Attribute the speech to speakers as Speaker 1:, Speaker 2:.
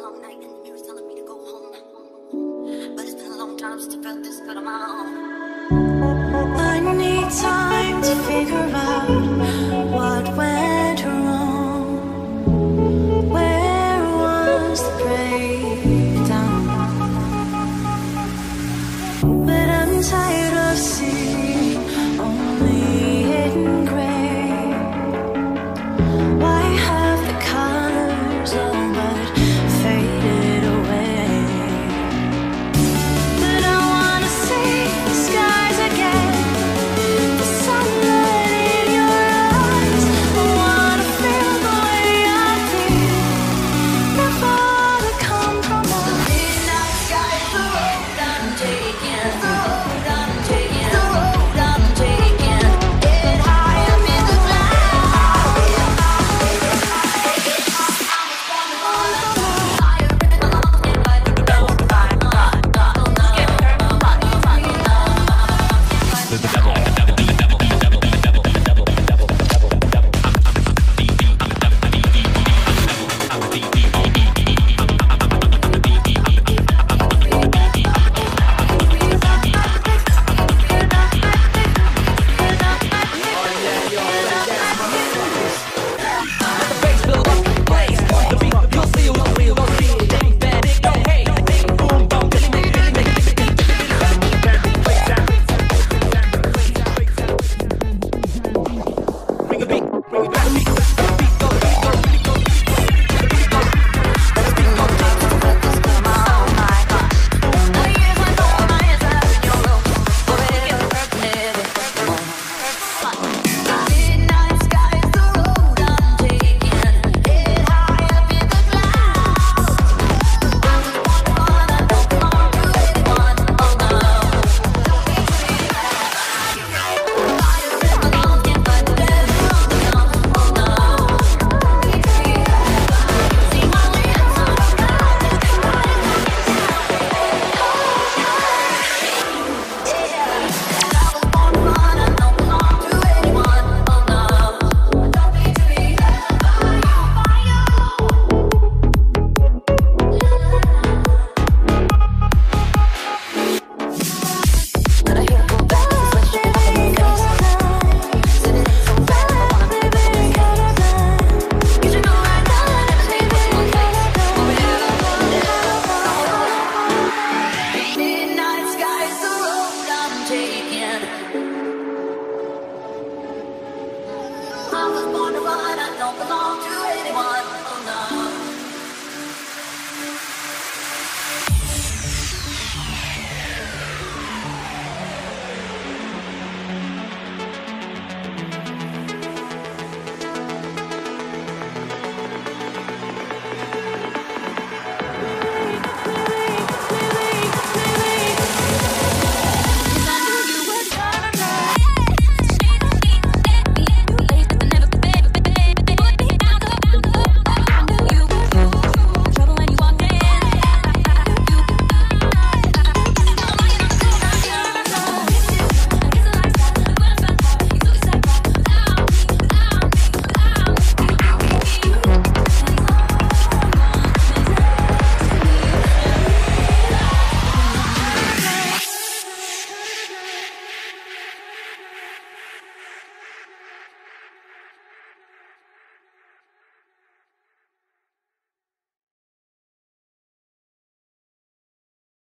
Speaker 1: long night and the mirror's telling me to go home. But it's been a long time since I felt this good on my own. I need time to figure out what went wrong. Where was the breakdown? But I'm tired of seeing only it in gray. Why have the colors all but faded away? But I wanna see the skies again, the sunlight in your eyes. I wanna feel the way I feel before the compromise. The midnight sky is the road I'm taking, the road I'm taking, the road I'm taking. Get high up in the clouds. I was born to run, I don't belong.